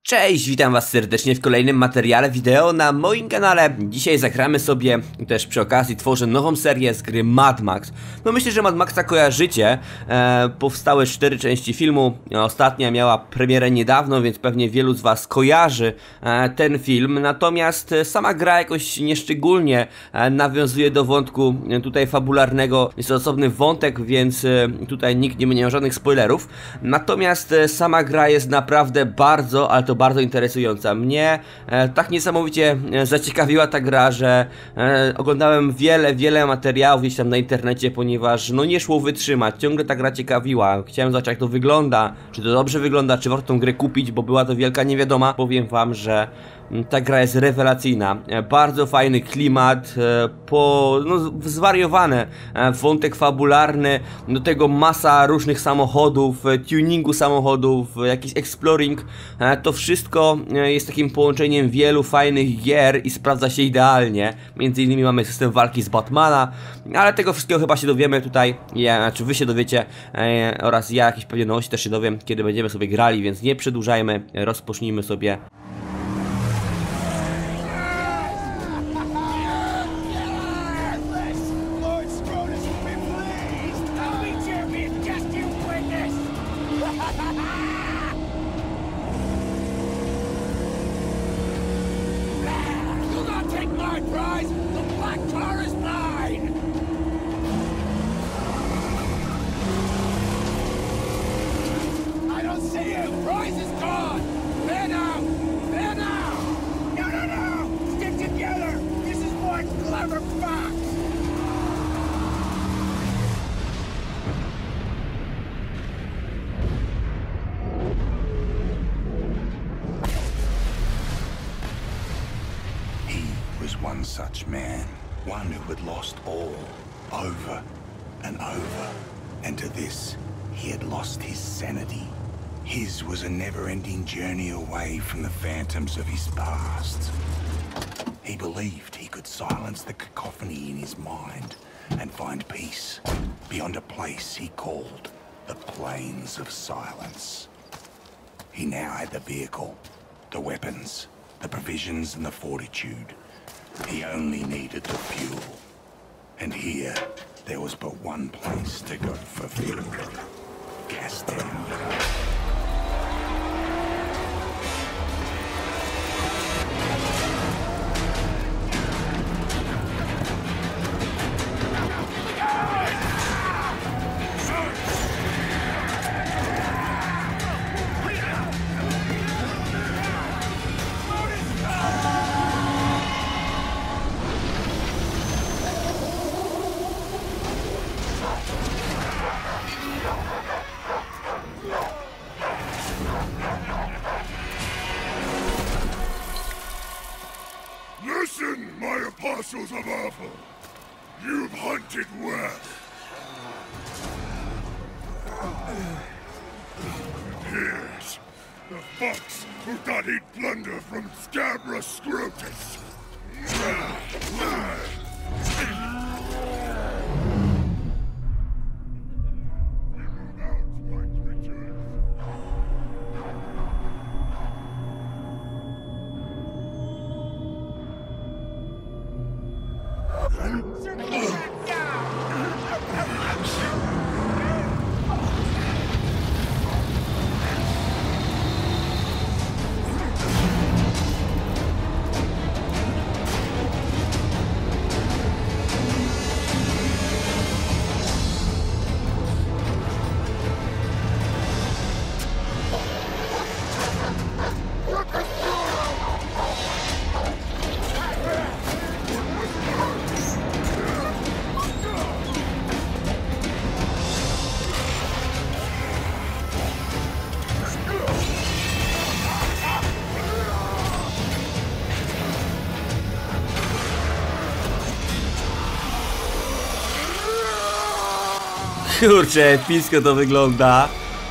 Cześć, witam was serdecznie w kolejnym materiale wideo na moim kanale. Dzisiaj zagramy sobie, też przy okazji tworzę nową serię z gry Mad Max. No myślę, że Mad Maxa kojarzycie. Powstały 4 części filmu. Ostatnia miała premierę niedawno, więc pewnie wielu z was kojarzy ten film. Natomiast sama gra jakoś nieszczególnie nawiązuje do wątku tutaj fabularnego. Jest to osobny wątek, więc tutaj nikt nie będzie miał żadnych spoilerów. Natomiast sama gra jest naprawdę bardzo, ale to bardzo interesująca. Mnie tak niesamowicie zaciekawiła ta gra, że oglądałem wiele materiałów gdzieś tam na internecie, ponieważ no nie szło wytrzymać, ciągle ta gra ciekawiła. Chciałem zobaczyć, jak to wygląda, czy to dobrze wygląda, czy warto tą grę kupić, bo była to wielka niewiadoma. Powiem wam, że ta gra jest rewelacyjna, bardzo fajny klimat, zwariowane, wątek fabularny, do tego masa różnych samochodów, tuningu samochodów, jakiś exploring, to wszystko jest takim połączeniem wielu fajnych gier i sprawdza się idealnie. Między innymi mamy system walki z Batmana, ale tego wszystkiego chyba się dowiemy tutaj, znaczy wy się dowiecie oraz ja jakieś pewne nowości też się dowiem, kiedy będziemy sobie grali, więc nie przedłużajmy, rozpocznijmy sobie. One such man, one who had lost all, over and over, and to this, he had lost his sanity. His was a never-ending journey away from the phantoms of his past. He believed he could silence the cacophony in his mind and find peace beyond a place he called the Plains of Silence. He now had the vehicle, the weapons, the provisions and the fortitude. He only needed the fuel. And here, there was but one place to go for fuel. Gastown. Listen, my apostles of Awful! You've hunted well. Here's the fox who thought he'd plunder from Scabra Scrotus. Kurczę, epicko to wygląda.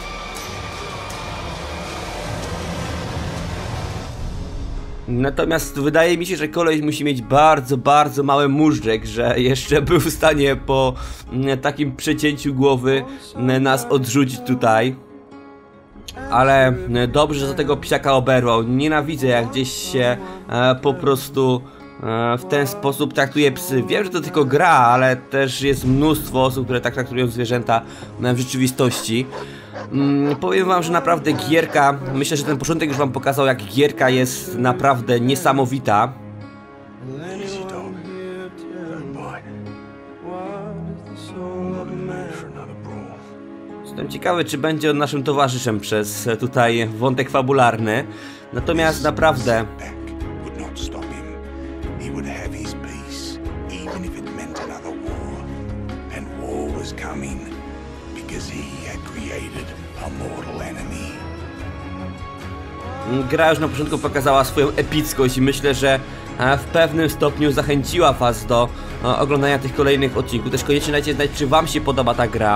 Natomiast wydaje mi się, że koleś musi mieć bardzo mały móżdżek, że jeszcze był w stanie po takim przecięciu głowy nas odrzucić tutaj. Ale dobrze, że za tego psiaka oberwał. Nienawidzę, jak gdzieś się po prostu w ten sposób traktuje psy. Wiem, że to tylko gra, ale też jest mnóstwo osób, które tak traktują zwierzęta w rzeczywistości. Powiem wam, że naprawdę gierka, myślę, że ten początek już wam pokazał, jak gierka jest naprawdę niesamowita. Easy, dog. Don't bite. I'm not in the mood for another brawl. Jestem ciekawy, czy będzie on naszym towarzyszem przez tutaj wątek fabularny. Natomiast naprawdę Back would not stop him. He would have his peace, even if it meant another war. And war was coming because he had created a mortal enemy. gra już na początku pokazała swoją epickość i myślę, że w pewnym stopniu zachęciła was do oglądania tych kolejnych odcinków. Też koniecznie dajcie znać, czy wam się podoba ta gra.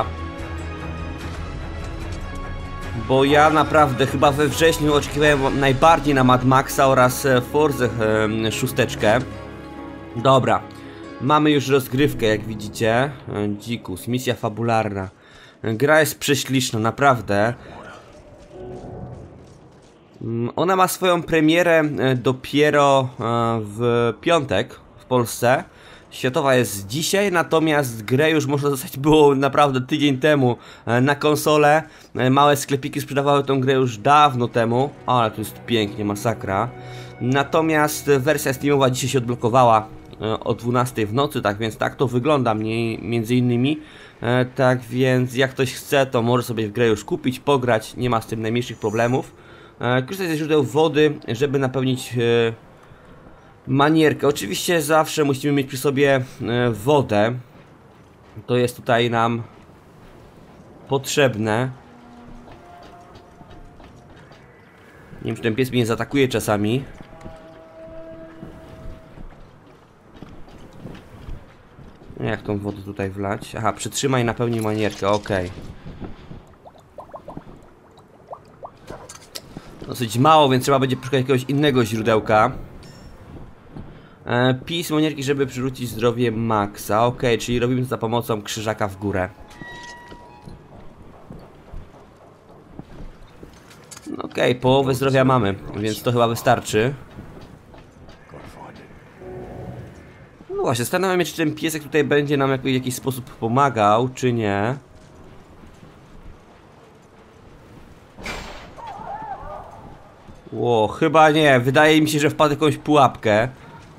Bo ja naprawdę chyba we wrześniu oczekiwałem najbardziej na Mad Maxa oraz Forzę 6. Dobra, mamy już rozgrywkę, jak widzicie. Dzikus, misja fabularna. Gra jest prześliczna, naprawdę. Ona ma swoją premierę dopiero w piątek w Polsce. Światowa jest dzisiaj, natomiast grę już można dostać było naprawdę tydzień temu na konsolę. Małe sklepiki sprzedawały tą grę już dawno temu. Ale to jest pięknie, masakra. Natomiast wersja Steamowa dzisiaj się odblokowała o 12 w nocy, tak więc tak to wygląda między innymi. Tak więc jak ktoś chce, to może sobie w grę już kupić, pograć, nie ma z tym najmniejszych problemów. Korzystać ze źródeł wody, żeby napełnić manierkę. Oczywiście zawsze musimy mieć przy sobie wodę. To jest tutaj nam potrzebne. Nie wiem, czy ten pies mnie nie zaatakuje czasami. Jak tą wodę tutaj wlać? Aha, przytrzymaj i napełnij manierkę, okej. Dosyć mało, więc trzeba będzie poszukać jakiegoś innego źródełka. Pis manierki, żeby przywrócić zdrowie Maxa. Okej, czyli robimy to za pomocą krzyżaka w górę. Okej, połowę zdrowia mamy, więc to chyba wystarczy. No właśnie, zastanawiam się, czy ten piesek tutaj będzie nam w jakiś sposób pomagał, czy nie. Ło, chyba nie. Wydaje mi się, że wpadł w jakąś pułapkę.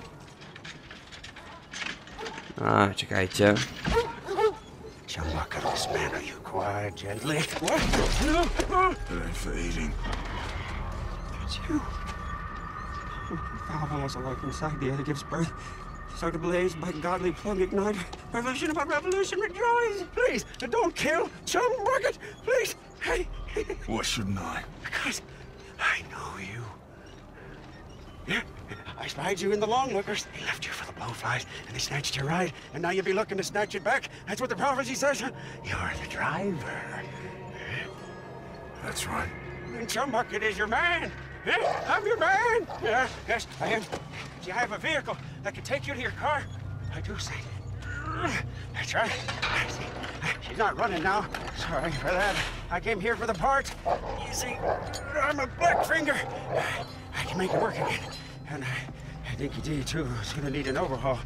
A, czekajcie. Chumbucket, this man, are you quiet, gently? What? It ain't for eating. It's you. Valhalla is a life inside the air that gives birth. So to blaze by godly plug ignite. Revolution upon revolution, rejoice! Please, don't kill Chumbucket! Please! Hey! Why shouldn't I? Because I know you. Yeah, I spied you in the Longlookers. They left you for the Blowflies, and they snatched your ride, and now you'll be looking to snatch it back. That's what the prophecy says. You're the driver. That's right. And Chumbucket is your man. Yeah, I'm your man. Yeah, yes, I am. Do you have a vehicle that can take you to your car? I do say. That's right. She's not running now. Sorry for that. I came here for the parts. You see, I'm a Blackfinger. I can make it work again. And I think D, too, is gonna need an overhaul.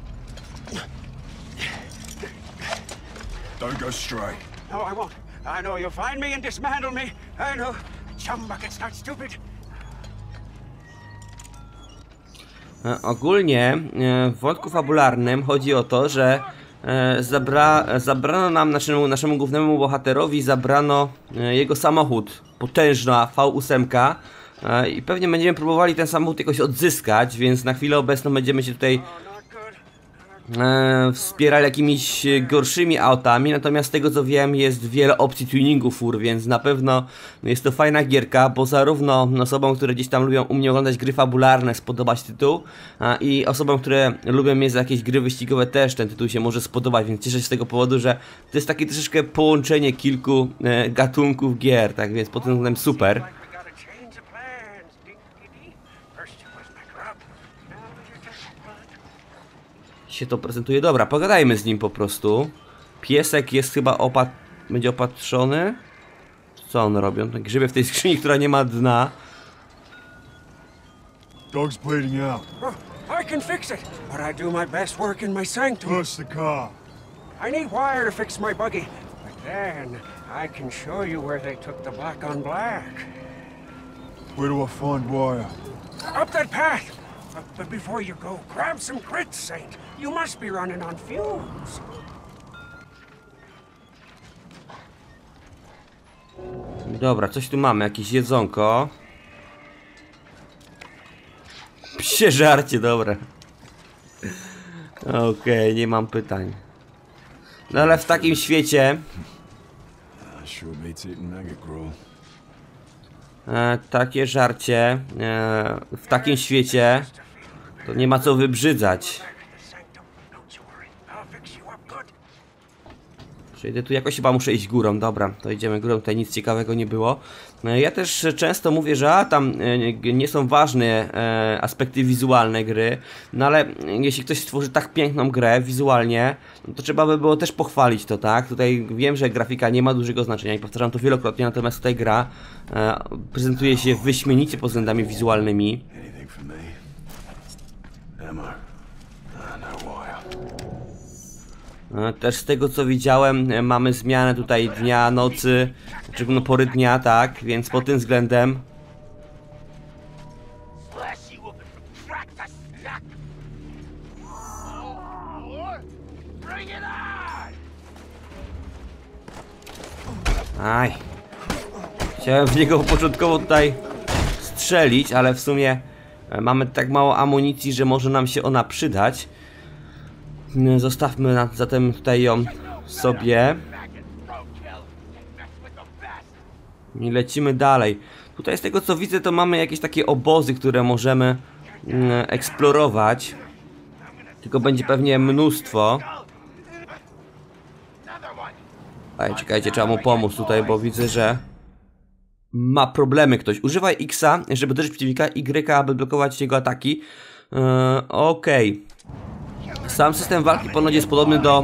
Don't go stray. No, I won't. I know you'll find me and dismantle me. I know. Chumbucket's not stupid. Ogólnie w wątku fabularnym chodzi o to, że zabrano nam, naszemu głównemu bohaterowi zabrano jego samochód, potężna V8 i pewnie będziemy próbowali ten samochód jakoś odzyskać, więc na chwilę obecną będziemy się tutaj wspierali jakimiś gorszymi autami, natomiast z tego co wiem jest wiele opcji tuningu fur, więc na pewno jest to fajna gierka, bo zarówno osobom, które gdzieś tam lubią u mnie oglądać gry fabularne spodobać tytuł i osobom, które lubią mnie za jakieś gry wyścigowe też ten tytuł się może spodobać, więc cieszę się z tego powodu, że to jest takie troszeczkę połączenie kilku gatunków gier, tak więc pod tym względem super. Się to prezentuje. Dobra, pogadajmy z nim po prostu. Piesek jest chyba będzie opatrzony. Co one robią? Tak grzebie w tej skrzyni, która nie ma dna. Dog's bleeding out. I can fix it, but I do my best work in my sanctum. Push the car. I need wire to fix my buggy, but then I can show you where they took the black on black. Where do I find wire? Up that path! But before you go, grab some grit, Saint. You must be running on fumes. Dobra, coś tu mamy, jakieś jedzonko. Psie żarcie, dobra. Okej, nie mam pytań. No ale w takim świecie... Sure beats eating maggot grow. takie żarcie... w takim świecie... to nie ma co wybrzydzać. Don't you worry, I'll fix you up good. Przejdę tu, jakoś chyba muszę iść górą, dobra, to idziemy górą, tutaj nic ciekawego nie było. Ja też często mówię, że tam nie są ważne aspekty wizualne gry, no ale jeśli ktoś stworzy tak piękną grę wizualnie, no to trzeba by było też pochwalić to, tak? Tutaj wiem, że grafika nie ma dużego znaczenia i powtarzam to wielokrotnie, natomiast tutaj gra prezentuje się wyśmienicie pod względami wizualnymi. Anything for me? Ammo. No wire. Też z tego co widziałem, mamy zmianę tutaj dnia, nocy, czy no pory dnia, tak, więc pod tym względem aj, chciałem w niego początkowo tutaj strzelić, ale w sumie mamy tak mało amunicji, że może nam się ona przydać. Zostawmy zatem tutaj ją sobie i lecimy dalej. Tutaj z tego co widzę, to mamy jakieś takie obozy, które możemy eksplorować. Tylko będzie pewnie mnóstwo. Ej, czekajcie, trzeba mu pomóc tutaj, bo widzę, że ma problemy ktoś. Używaj X-a, żeby uderzyć przeciwnika, Y, aby blokować jego ataki. Okej. Sam system walki ponoć jest podobny do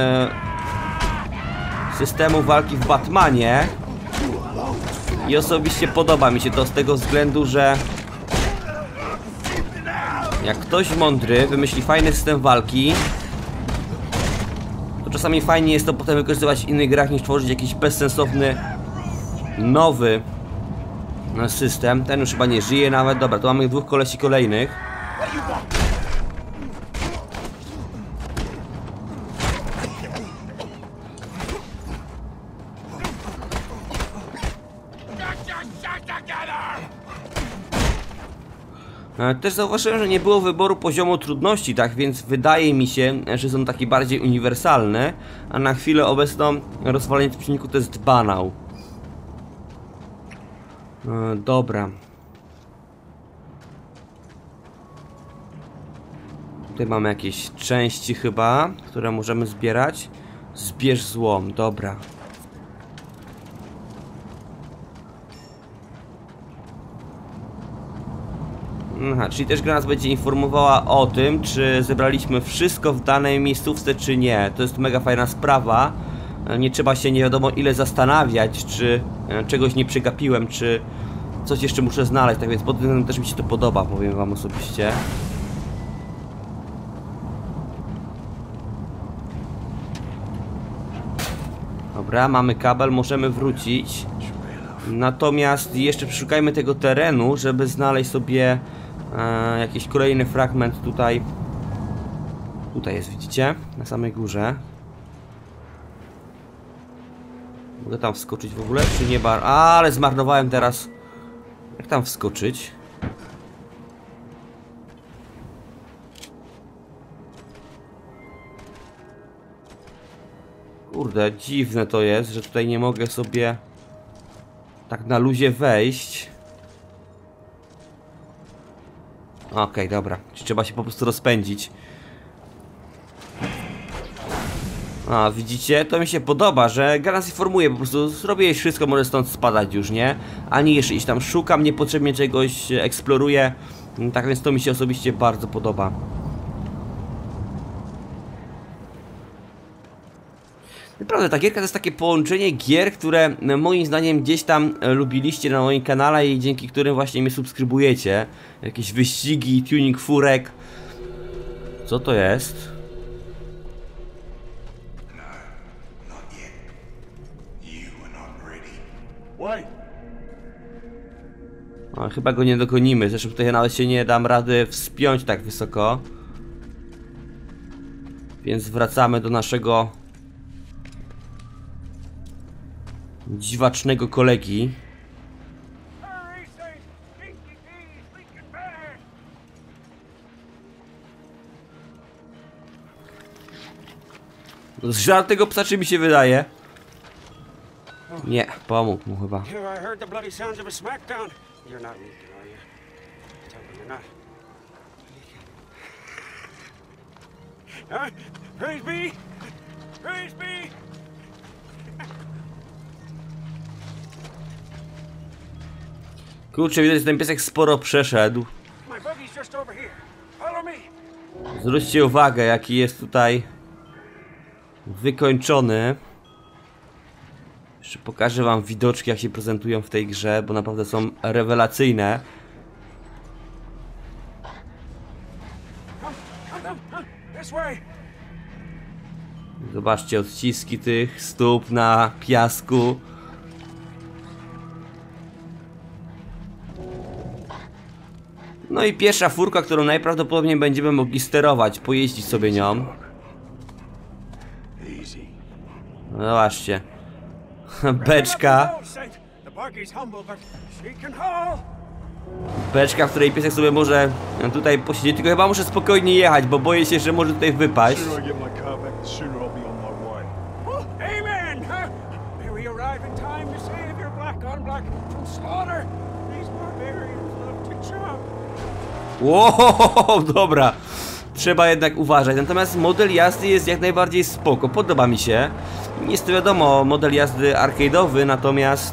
systemu walki w Batmanie. I osobiście podoba mi się to z tego względu, że jak ktoś mądry wymyśli fajny system walki, to czasami fajnie jest to potem wykorzystywać w innych grach niż tworzyć jakiś bezsensowny nowy system. Ten już chyba nie żyje nawet. Dobra, to mamy dwóch kolesi kolejnych. Też zauważyłem, że nie było wyboru poziomu trudności, tak więc wydaje mi się, że są takie bardziej uniwersalne, a na chwilę obecną rozwalenie przeciwników to jest banał. Dobra. Tutaj mamy jakieś części chyba, które możemy zbierać. Zbierz złom, dobra. Aha, czyli też gra nas będzie informowała o tym, czy zebraliśmy wszystko w danej miejscówce, czy nie. To jest mega fajna sprawa. Nie trzeba się nie wiadomo ile zastanawiać, czy czegoś nie przegapiłem, czy coś jeszcze muszę znaleźć. Tak więc pod tym względem też mi się to podoba, powiem wam osobiście. Dobra, mamy kabel, możemy wrócić. Natomiast jeszcze przeszukajmy tego terenu, żeby znaleźć sobie jakiś kolejny fragment tutaj. Tutaj jest, widzicie? Na samej górze. Mogę tam wskoczyć w ogóle, czy nie bar... ale zmarnowałem teraz. Jak tam wskoczyć? Kurde, dziwne to jest, że tutaj nie mogę sobie tak na luzie wejść. Okej, dobra. Czyli trzeba się po prostu rozpędzić. A, widzicie? To mi się podoba, że gra nas informuje, po prostu zrobiłeś wszystko, może stąd spadać już, nie? Ani jeszcze iść tam szukam, niepotrzebnie czegoś eksploruję. Tak więc to mi się osobiście bardzo podoba. Naprawdę, ta gierka to jest takie połączenie gier, które moim zdaniem gdzieś tam lubiliście na moim kanale i dzięki którym właśnie mnie subskrybujecie. Jakieś wyścigi, tuning furek. Co to jest? No, chyba go nie dogonimy, zresztą tutaj nawet się nie dam rady wspiąć tak wysoko. Więc wracamy do naszego dziwacznego kolegi. Zżar tego psa, czy mi się wydaje? Nie, pomógł mu chyba. I heard the bloody sounds of a smackdown. You're not leaking, are you? Tell me you're not. Praise be! Praise be! Kurczę, widać, że ten piesek sporo przeszedł. My buggy's just over here. Follow me. Zwróćcie uwagę, jaki jest tutaj wykończony. Jeszcze pokażę wam widoczki, jak się prezentują w tej grze, bo naprawdę są rewelacyjne. This way. Zobaczcie odciski tych stóp na piasku. No i pierwsza furka, którą najprawdopodobniej będziemy mogli sterować, pojeździć sobie nią. No zobaczcie. Beczka. The buggy's humble, but she can haul. Beczka, w której piesek sobie może tutaj posiedzieć, tylko chyba muszę spokojnie jechać, bo boję się, że może tutaj wypaść. Amen! May we arrive in time to save your black on black from slaughter. These barbarians love to chop. Wow, dobra. Trzeba jednak uważać. Natomiast model jazdy jest jak najbardziej spoko. Podoba mi się. Jest to wiadomo, model jazdy arcade'owy, natomiast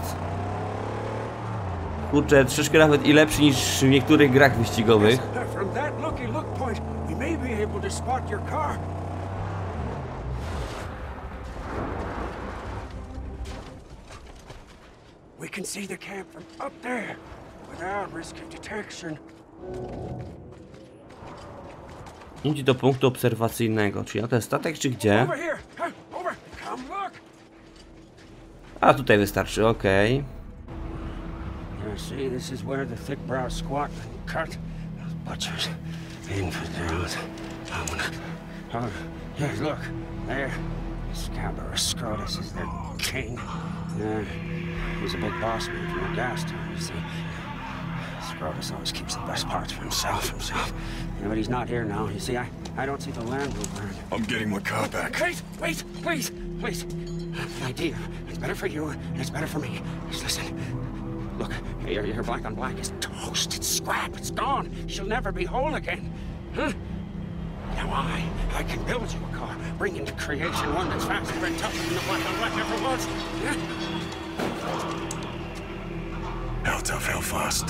kurczę, troszeczkę nawet i lepszy niż w niektórych grach wyścigowych. From that looky look point, we may be able to spot your car. We can see the camp from up there without risk of detection. Idź do punktu obserwacyjnego, czyli na ten statek, czy gdzie? Over here! Over! Come look! A tutaj wystarczy, okej. See, this is where the thick brow squat and cut. Those butchers, infidels. Oh, yeah, look, there. Scabrous Scrotus is their king. He's a big boss man from the gas town, you see. Scrotus always keeps the best parts for himself. Yeah, but he's not here now. You see, I don't see the Land Rover. I'm getting my car back. Wait, please. The idea. It's better for you, and it's better for me. Just listen. Look, your black on black is toast. It's scrap. It's gone. She'll never be whole again. Huh? Now I can build you a car, bring into creation one that's faster and tougher than the black on black ever was. Huh? How tough, how fast?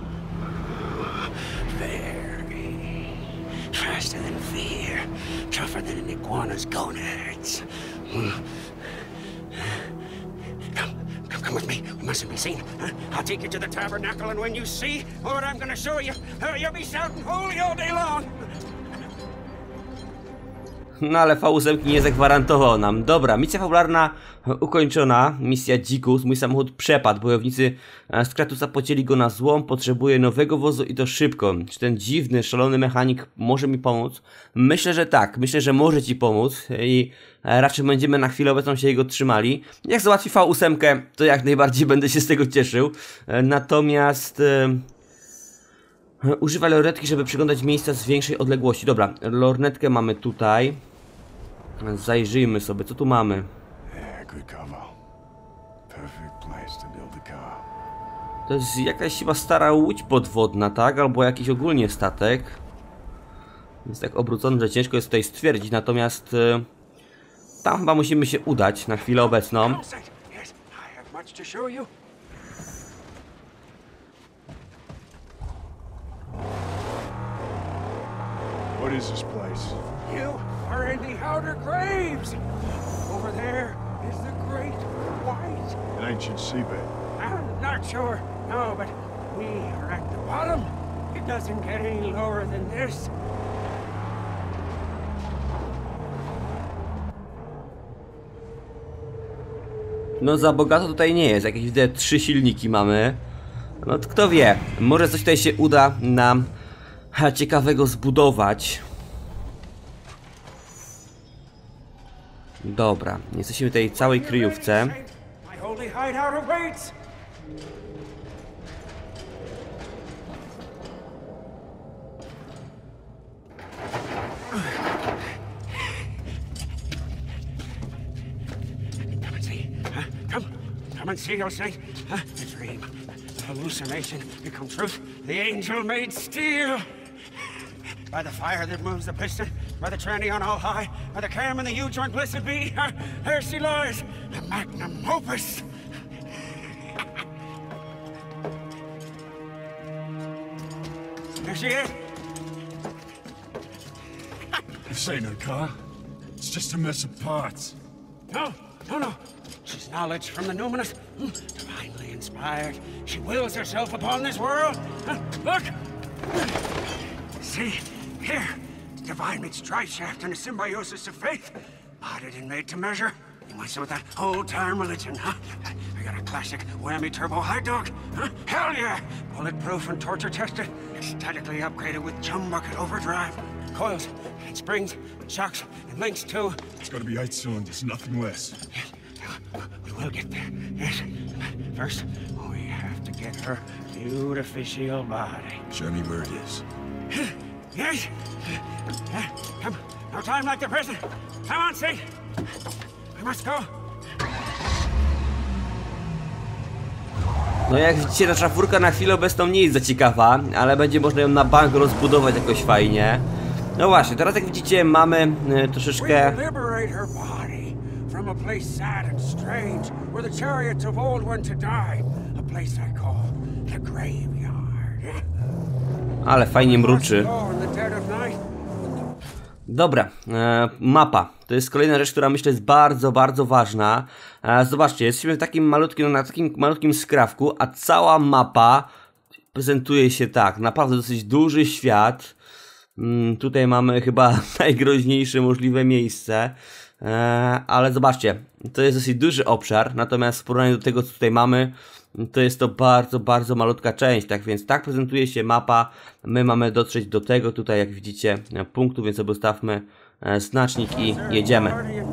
Very faster than fear, tougher than an iguana's gonads. Come with me. We mustn't be seen. I'll take you to the tabernacle, and when you see what I'm going to show you, you'll be shouting holy all day long. No ale V8 nie zagwarantował nam. Dobra, misja fabularna ukończona. Misja Dzikus. Mój samochód przepadł. Bojownicy z Kratusa pocięli go na złom. Potrzebuję nowego wozu i to szybko. Czy ten dziwny, szalony mechanik może mi pomóc? Myślę, że tak. Myślę, że może ci pomóc. I raczej będziemy na chwilę obecną się jego trzymali. Jak załatwi V8, to jak najbardziej będę się z tego cieszył. Natomiast używaj lornetki, żeby przyglądać miejsca z większej odległości. Dobra, lornetkę mamy tutaj. Zajrzyjmy sobie, co tu mamy. To jest jakaś chyba stara łódź podwodna, tak? Albo jakiś ogólnie statek. Jest tak obrócony, że ciężko jest tutaj stwierdzić, natomiast tam chyba musimy się udać na chwilę obecną. What is this place? You are in the outer graves. Over there, is the Great White. An ancient seabed. I'm not sure, no, but we are at the bottom. It doesn't get any lower than this. No za bogato tutaj nie jest, jakieś widzę 3 silniki mamy. No to kto wie, może coś tutaj się uda nam ciekawego zbudować. Dobra, jesteśmy w tej całej kryjówce. My holy hideout awaits. Come and see. Come and see, you'll say. A dream. A hallucination become truth. The angel made steel. By the fire that moves the piston, by the tranny on all high, by the cam and the U-joint blessed be, there she lies, the magnum opus. There she is. This ain't her car. It's just a mess of parts. No. She's knowledge from the numinous, divinely inspired. She wills herself upon this world. Look! See, here, the divine meets tri-shaft in a symbiosis of faith. Modded and made to measure. You want some of that old-time religion, huh? I got a classic whammy turbo high dog, huh? Hell yeah! Bulletproof and torture-tested. Ecstatically upgraded with chum bucket overdrive. Coils, and springs, shocks, and links too. It's gotta be 8 cylinders, nothing less. We will get there, yes. First, we have to get her beautificial body. Show me where it is. Yes! Come, no time like the present. Come on, Saint. We must go. No jak widzicie, nasza furka na chwilę obecną nie jest za ciekawa, ale będzie można ją na bank rozbudować jakoś fajnie. No właśnie, teraz jak widzicie mamy troszeczkę... From a place sad and strange, where the chariots of old went to die. A place I call the graveyard. Ale fajnie mruczy. Dobra, mapa. To jest kolejna rzecz, która myślę jest bardzo, bardzo ważna. Zobaczcie, jesteśmy w takim malutkim, na takim malutkim skrawku, a cała mapa prezentuje się tak. Naprawdę dosyć duży świat. Tutaj mamy chyba najgroźniejsze możliwe miejsce. Ale zobaczcie, to jest dosyć duży obszar, natomiast w porównaniu do tego, co tutaj mamy, to jest to bardzo, bardzo malutka część, tak więc tak prezentuje się mapa. My mamy dotrzeć do tego tutaj, jak widzicie, punktu, więc sobie ustawmy znacznik i jedziemy.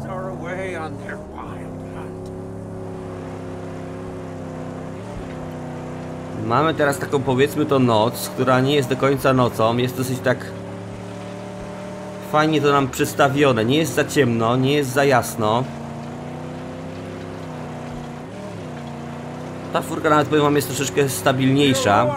Mamy teraz taką, powiedzmy to, noc, która nie jest do końca nocą, jest dosyć tak... Fajnie to nam przedstawione, nie jest za ciemno, nie jest za jasno. Ta furka nawet, powiem wam, jest troszeczkę stabilniejsza.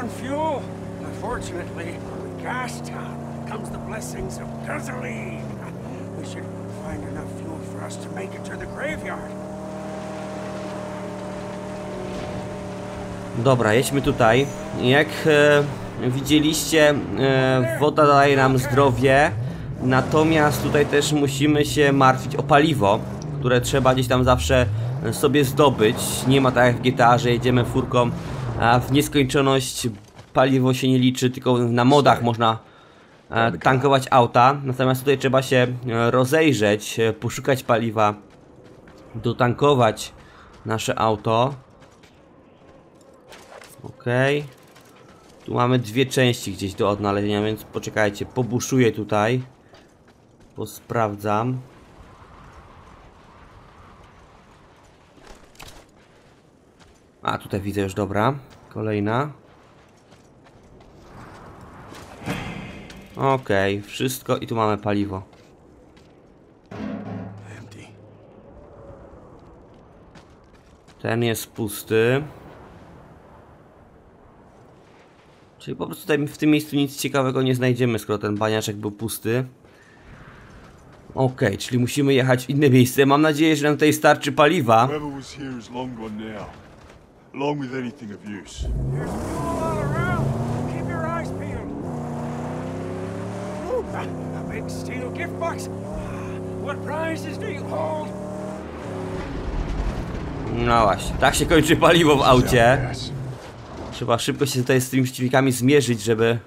Dobra, jedźmy tutaj. Jak widzieliście, woda daje nam zdrowie. Natomiast tutaj też musimy się martwić o paliwo, które trzeba gdzieś tam zawsze sobie zdobyć. Nie ma tak jak w GTA, że jedziemy furką w nieskończoność, paliwo się nie liczy, tylko na modach można tankować auta. Natomiast tutaj trzeba się rozejrzeć, poszukać paliwa, dotankować nasze auto. Okej. Tu mamy 2 części gdzieś do odnalezienia, więc poczekajcie, pobuszuję tutaj. Posprawdzam. A, tutaj widzę już, dobra. Kolejna. Okej, wszystko i tu mamy paliwo. Ten jest pusty. Czyli po prostu tutaj w tym miejscu nic ciekawego nie znajdziemy, skoro ten baniaczek był pusty. Okej, czyli musimy jechać w inne miejsce. Mam nadzieję, że nam tutaj starczy paliwa. No właśnie, tak się kończy paliwo w aucie. Trzeba szybko się tutaj z tymi przeciwnikami zmierzyć, żeby...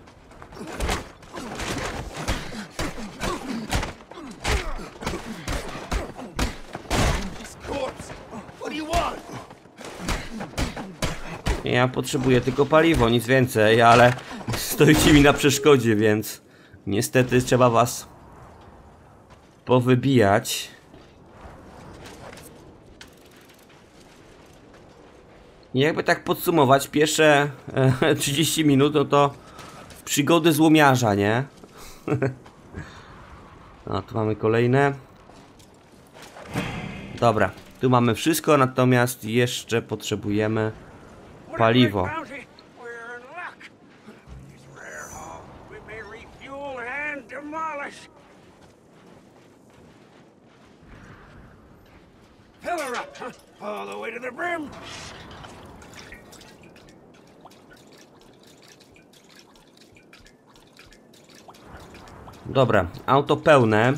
Ja potrzebuję tylko paliwo, nic więcej, ale stoicie mi na przeszkodzie, więc niestety trzeba was powybijać. I jakby tak podsumować, pierwsze 30 minut no to przygody złomiarza, nie? No, tu mamy kolejne. Dobra, tu mamy wszystko, natomiast jeszcze potrzebujemy paliwo. Dobra, auto pełne.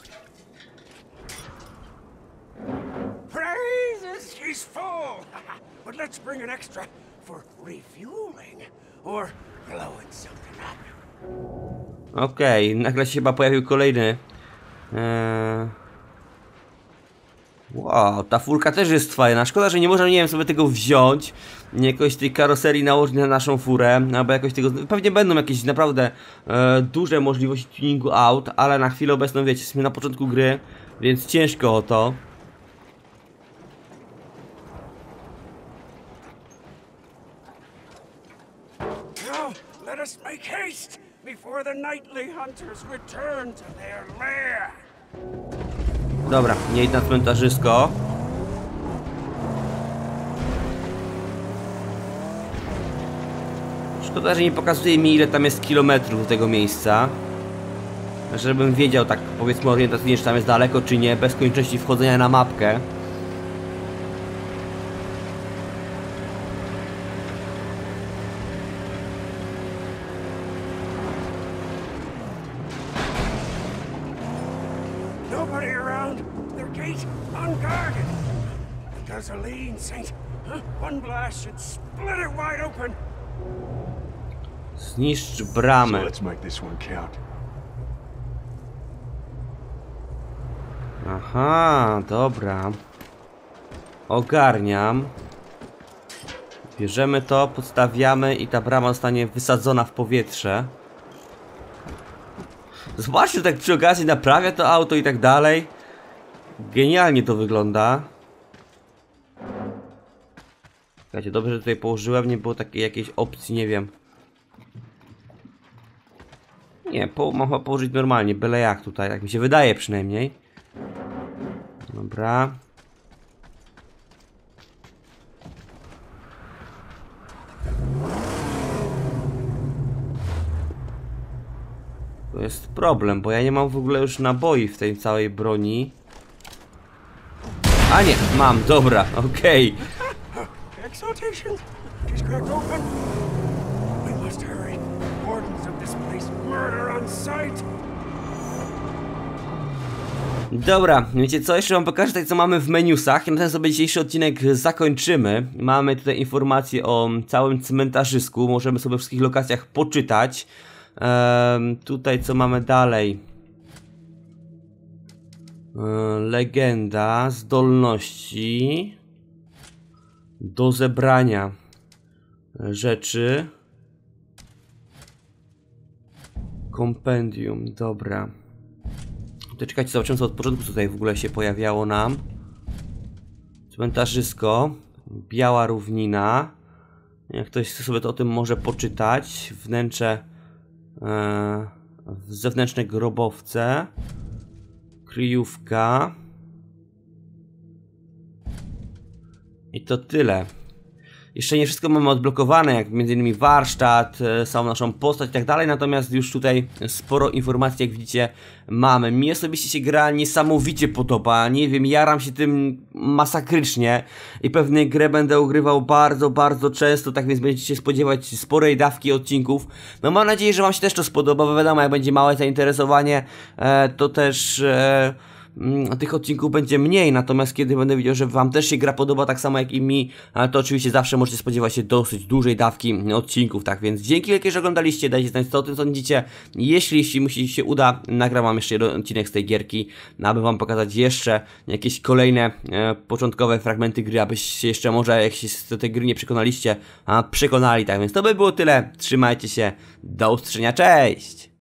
She's full, but let's bring an extra for refueling or blowing something up. Okej, nagle się chyba pojawił kolejny. Wow, ta furka też jest fajna. Szkoda, że nie można, nie wiem, sobie tego wziąć. Jakoś tej karoserii nałożyć na naszą furę, albo jakoś tego... Pewnie będą jakieś naprawdę duże możliwości tuningu aut, ale na chwilę obecną, wiecie, jesteśmy na początku gry, więc ciężko o to. Now, let us make haste before the nightly hunters return to their lair. Dobra, nie idź na cmentarzysko. Szkoda, że nie pokazuje mi, ile tam jest kilometrów do tego miejsca. Żebym wiedział tak, powiedzmy, orientacyjnie, czy tam jest daleko, czy nie, bez konieczności wchodzenia na mapkę. Nobody around. Their gate unguarded. The gasoline, Saint. One blast should split it wide open. Zniszcz bramę. Let's make this one count. Aha, dobra. Ogarniam. Bierzemy to, podstawiamy i ta brama zostanie wysadzona w powietrze. Zobaczcie, tak przy okazji naprawia to auto i tak dalej. Genialnie to wygląda. Słuchajcie, dobrze, że tutaj położyłem, nie było takiej jakiejś opcji, nie wiem. Nie, mam położyć normalnie, byle jak tutaj, jak mi się wydaje przynajmniej. Dobra. To jest problem, bo ja nie mam w ogóle już naboi w tej całej broni. A nie, mam, dobra, okej. Exaltation. She's cracked open. We must hurry. Wardens of this place murder on sight. Dobra, wiecie co, jeszcze wam pokażę tutaj, co mamy w menusach i na ten sobie dzisiejszy odcinek zakończymy. Mamy tutaj informacje o całym cmentarzysku, możemy sobie w wszystkich lokacjach poczytać. Tutaj co mamy dalej? Legenda, zdolności do zebrania rzeczy. Kompendium, dobra. To czekajcie, zobaczymy, co od początku tutaj w ogóle się pojawiało nam. Cmentarzysko, biała równina. Jak ktoś sobie to o tym może poczytać. Wnętrze, zewnętrzne grobowce. Kryjówka. I to tyle. Jeszcze nie wszystko mamy odblokowane, jak m.in. warsztat, samą naszą postać i tak dalej, natomiast już tutaj sporo informacji, jak widzicie, mamy. Mi osobiście się gra niesamowicie podoba, nie wiem, jaram się tym masakrycznie i pewnie grę będę ogrywał bardzo, bardzo często, tak więc będziecie się spodziewać sporej dawki odcinków. No mam nadzieję, że wam się też to spodoba, bo wiadomo, jak będzie małe zainteresowanie, to też... tych odcinków będzie mniej, natomiast kiedy będę widział, że wam też się gra podoba tak samo jak i mi, to oczywiście zawsze możecie spodziewać się dosyć dużej dawki odcinków, tak więc dzięki wielkie, że oglądaliście, dajcie znać, co o tym sądzicie. Jeśli mi się uda, nagram wam jeszcze jeden odcinek z tej gierki, aby wam pokazać jeszcze jakieś kolejne początkowe fragmenty gry, abyście jeszcze może, jak się do tej gry nie przekonaliście, przekonali, tak więc to by było tyle, trzymajcie się, do usłyszenia, cześć!